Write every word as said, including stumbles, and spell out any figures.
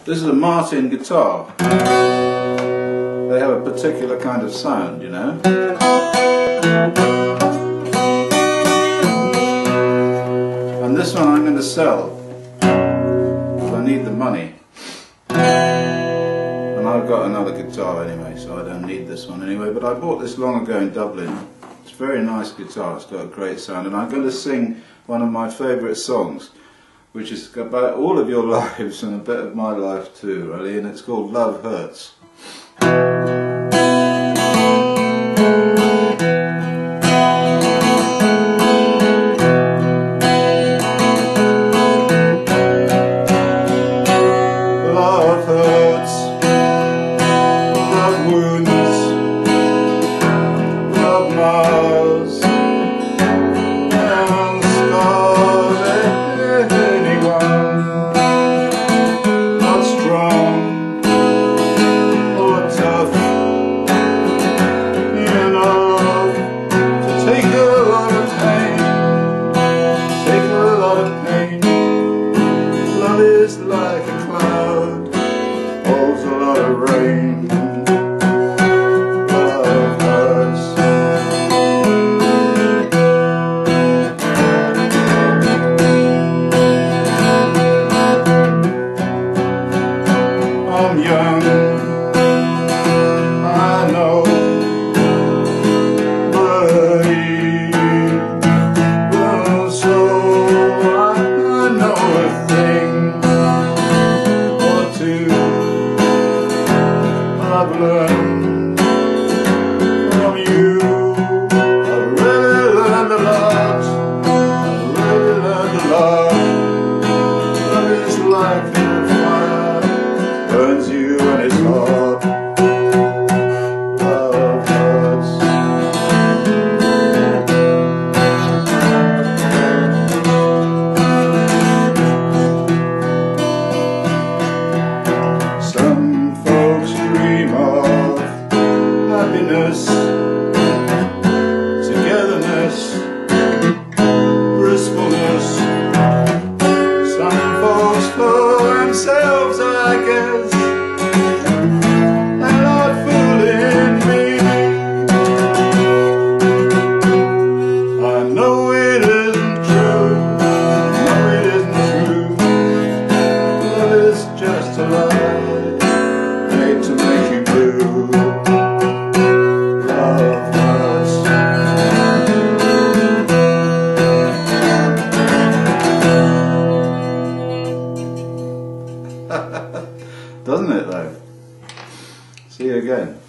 This is a Martin guitar. They have a particular kind of sound, you know. And this one I'm going to sell, because I need the money. And I've got another guitar anyway, so I don't need this one anyway. But I bought this long ago in Dublin. It's a very nice guitar, it's got a great sound. And I'm going to sing one of my favourite songs, which is about all of your lives and a bit of my life too, really, and it's called Love Hurts. Love hurts, love wounds, love mars, and scars anyone not strong or tough enough to take a lot of pain, take a lot of pain. Love is like a cloud, holds a lot of rain. Love hurts. I'm young, I know, but even so I know a thing or two. I've learned from you. I've really learned a lot. I've really learned a lot. Love is like the fire, burns you when it's hot. Love hurts. Some folks dream of happiness, togetherness, blissfulness. Some folks for themselves, I guess, and not fooling me. I know it isn't true, I know it isn't true. Love is just a lie, made to make you blue. Love hurts. Doesn't it though? See you again.